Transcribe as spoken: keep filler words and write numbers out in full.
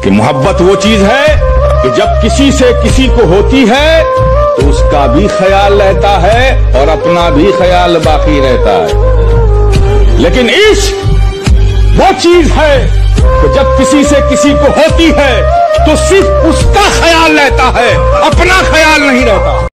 कि मोहब्बत वो चीज है कि जब किसी से किसी को होती है तो उसका भी ख्याल रहता है और अपना भी ख्याल बाकी रहता है। लेकिन इश्क वो चीज है कि जब किसी से किसी को होती है तो सिर्फ उसका ख्याल रहता है, अपना ख्याल नहीं रहता।